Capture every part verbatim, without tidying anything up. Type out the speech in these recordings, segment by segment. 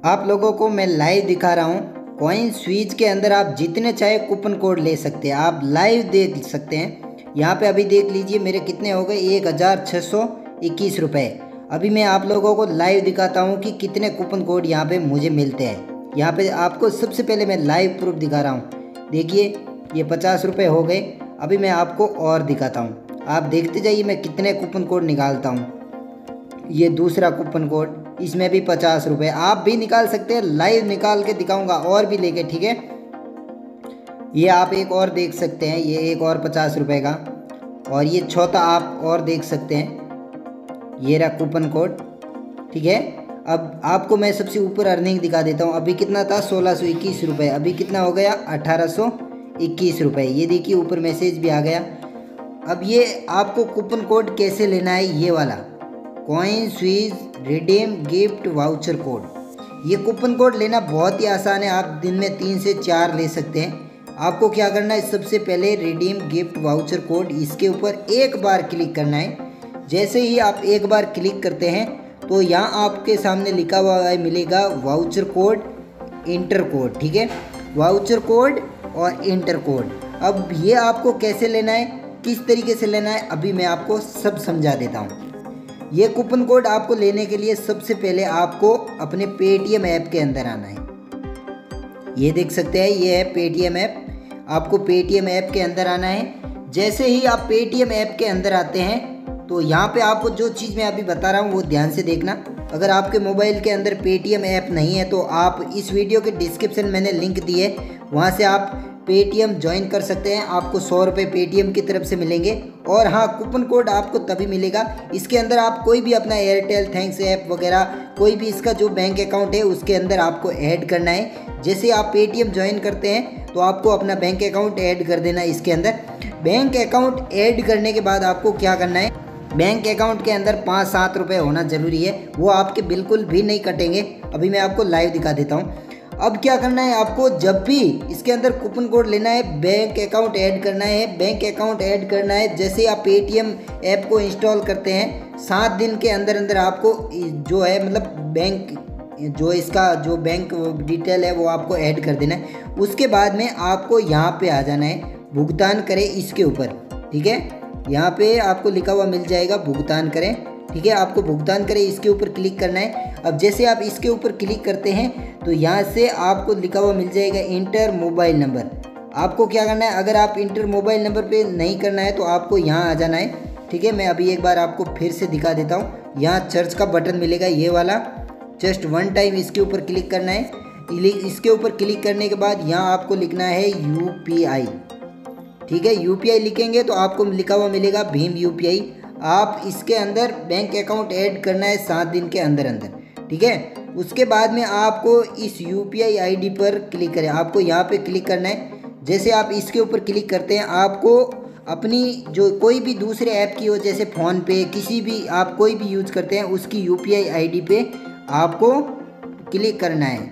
आप लोगों को मैं लाइव दिखा रहा हूँ। कॉइन स्विच के अंदर आप जितने चाहे कूपन कोड ले सकते हैं, आप लाइव देख सकते हैं। यहाँ पे अभी देख लीजिए मेरे कितने हो गए, एक हज़ार छः सौ इक्कीस रुपये। अभी मैं आप लोगों को लाइव दिखाता हूँ कि कितने कूपन कोड यहाँ पे मुझे मिलते हैं। यहाँ पे आपको सबसे पहले मैं लाइव प्रूफ दिखा रहा हूँ। देखिए ये पचास रुपये हो गए। अभी मैं आपको और दिखाता हूँ, आप देखते जाइए मैं कितने कूपन कोड निकालता हूँ। ये दूसरा कूपन कोड, इसमें भी पचास रुपये। आप भी निकाल सकते हैं, लाइव निकाल के दिखाऊंगा और भी लेके, ठीक है। ये आप एक और देख सकते हैं, ये एक और पचास रुपये का। और ये चौथा आप और देख सकते हैं, ये रहा कूपन कोड, ठीक है। अब आपको मैं सबसे ऊपर अर्निंग दिखा देता हूँ। अभी कितना था, सोलह सौ इक्कीस रुपये। अभी कितना हो गया, अठारह सौ इक्कीस रुपये। ये देखिए ऊपर मैसेज भी आ गया। अब ये आपको कूपन कोड कैसे लेना है, ये वाला coin switch redeem gift voucher code. ये कूपन कोड लेना बहुत ही आसान है, आप दिन में तीन से चार ले सकते हैं। आपको क्या करना है, सबसे पहले रिडीम गिफ्ट वाउचर कोड, इसके ऊपर एक बार क्लिक करना है। जैसे ही आप एक बार क्लिक करते हैं तो यहाँ आपके सामने लिखा हुआ मिलेगा वाउचर कोड, इंटर कोड, ठीक है। वाउचर कोड और इंटर कोड। अब ये आपको कैसे लेना है, किस तरीके से लेना है, अभी मैं आपको सब समझा देता हूँ। ये कूपन कोड आपको लेने के लिए सबसे पहले आपको अपने पेटीएम ऐप के अंदर आना है। ये देख सकते हैं, ये है पेटीएम ऐप। आपको पेटीएम ऐप के अंदर आना है। जैसे ही आप पेटीएम ऐप के अंदर आते हैं तो यहाँ पे आपको जो चीज़ मैं अभी बता रहा हूँ वो ध्यान से देखना। अगर आपके मोबाइल के अंदर पेटीएम ऐप नहीं है तो आप इस वीडियो के डिस्क्रिप्शन में मैंने लिंक दी है, वहाँ से आप पेटीएम ज्वाइन कर सकते हैं। आपको सौ रुपये पेटीएम की तरफ से मिलेंगे। और हाँ, कूपन कोड आपको तभी मिलेगा, इसके अंदर आप कोई भी अपना एयरटेल थैंक्स ऐप वगैरह कोई भी इसका जो बैंक अकाउंट है उसके अंदर आपको ऐड करना है। जैसे आप पेटीएम ज्वाइन करते हैं तो आपको अपना बैंक अकाउंट ऐड कर देना है इसके अंदर। बैंक अकाउंट ऐड करने के बाद आपको क्या करना है, बैंक अकाउंट के अंदर पाँच सात रुपये होना ज़रूरी है, वो आपके बिल्कुल भी नहीं कटेंगे। अभी मैं आपको लाइव दिखा देता हूँ। अब क्या करना है, आपको जब भी इसके अंदर कूपन कोड लेना है, बैंक अकाउंट ऐड करना है। बैंक अकाउंट ऐड करना है जैसे आप पेटीएम ऐप को इंस्टॉल करते हैं, सात दिन के अंदर अंदर आपको जो है मतलब बैंक जो इसका जो बैंक डिटेल है वो आपको ऐड कर देना है। उसके बाद में आपको यहाँ पे आ जाना है, भुगतान करें इसके ऊपर, ठीक है। यहाँ पे आपको लिखा हुआ मिल जाएगा भुगतान करें, ठीक है। आपको भुगतान करें इसके ऊपर क्लिक करना है। अब जैसे आप इसके ऊपर क्लिक करते हैं तो यहाँ से आपको लिखा हुआ मिल जाएगा इंटर मोबाइल नंबर। आपको क्या करना है, अगर आप इंटर मोबाइल नंबर पे नहीं करना है तो आपको यहाँ आ जाना है, ठीक है। मैं अभी एक बार आपको फिर से दिखा देता हूँ। यहाँ चर्च का बटन मिलेगा, ये वाला, जस्ट वन टाइम इसके ऊपर क्लिक करना है। इसके ऊपर क्लिक करने के बाद यहाँ आपको लिखना है यू पी आई, ठीक है। यू पी आई लिखेंगे तो आपको लिखा हुआ मिलेगा भीम यू पी आई। आप इसके अंदर बैंक अकाउंट ऐड करना है सात दिन के अंदर अंदर, ठीक है। उसके बाद में आपको इस U P I I D पर क्लिक करें, आपको यहाँ पे क्लिक करना है। जैसे आप इसके ऊपर क्लिक करते हैं, आपको अपनी जो कोई भी दूसरे ऐप की हो, जैसे फ़ोनपे, किसी भी आप कोई भी यूज़ करते हैं उसकी U P I I D पे आपको क्लिक करना है।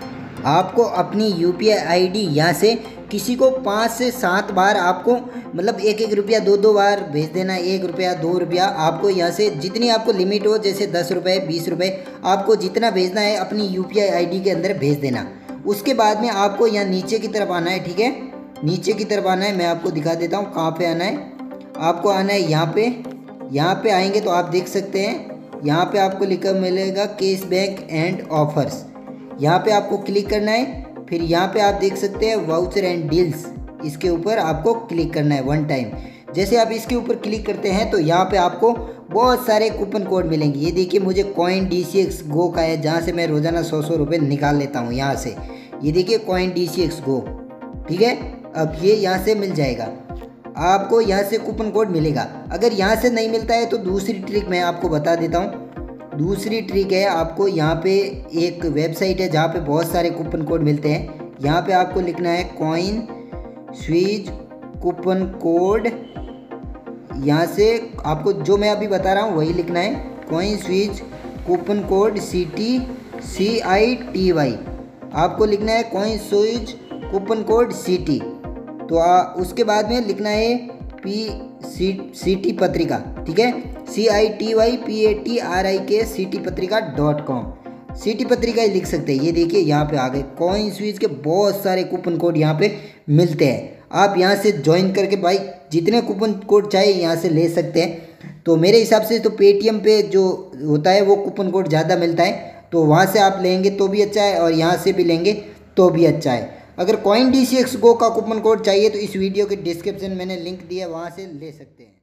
आपको अपनी U P I I D यहाँ से किसी को पाँच से सात बार आपको मतलब एक एक रुपया दो दो बार भेज देना है। एक रुपया दो रुपया आपको यहाँ से जितनी आपको लिमिट हो, जैसे दस रुपये बीस रुपये आपको जितना भेजना है अपनी U P I I D के अंदर भेज देना। उसके बाद में आपको यहाँ नीचे की तरफ आना है, ठीक है। नीचे की तरफ आना है, मैं आपको दिखा देता हूँ कहाँ पे आना है। आपको आना है यहाँ पे। यहाँ पे आएंगे तो आप देख सकते हैं यहाँ पे आपको लिखा मिलेगा कैश बैंक एंड ऑफर्स। यहाँ पे आपको क्लिक करना है। फिर यहाँ पे आप देख सकते हैं वाउचर एंड डील्स, इसके ऊपर आपको क्लिक करना है वन टाइम। जैसे आप इसके ऊपर क्लिक करते हैं तो यहाँ पे आपको बहुत सारे कूपन कोड मिलेंगे। ये देखिए मुझे coin D C X go का है, जहाँ से मैं रोज़ाना सौ सौ रुपये निकाल लेता हूँ यहाँ से। ये देखिए coin D C X go, ठीक है। अब ये यहाँ से मिल जाएगा, आपको यहाँ से कूपन कोड मिलेगा। अगर यहाँ से नहीं मिलता है तो दूसरी ट्रिक मैं आपको बता देता हूँ। दूसरी ट्रिक है, आपको यहाँ पे एक वेबसाइट है जहाँ पे बहुत सारे कूपन कोड मिलते हैं। यहाँ पे आपको लिखना है कॉइन स्विच कूपन कोड। यहाँ से आपको जो मैं अभी बता रहा हूँ वही लिखना है, coin switch coupon code C T C I T Y. आपको लिखना है coin switch coupon code C T. तो आ, उसके बाद में लिखना है पी सी सी टी पत्रिका, ठीक है। C I T Y P A T R I K C T Patrika dot com. City Patrika ही लिख सकते हैं। ये देखिए यहाँ पे आ गए कॉइन स्विच के बहुत सारे कूपन कोड यहाँ पे मिलते हैं। आप यहाँ से ज्वाइन करके भाई जितने कूपन कोड चाहे यहाँ से ले सकते हैं। तो मेरे हिसाब से तो पेटीएम पे जो होता है वो कूपन कोड ज़्यादा मिलता है, तो वहाँ से आप लेंगे तो भी अच्छा है और यहाँ से भी लेंगे तो भी अच्छा है। अगर coin D C X go का कूपन कोड चाहिए तो इस वीडियो के डिस्क्रिप्शन में मैंने लिंक दिया है, वहाँ से ले सकते हैं।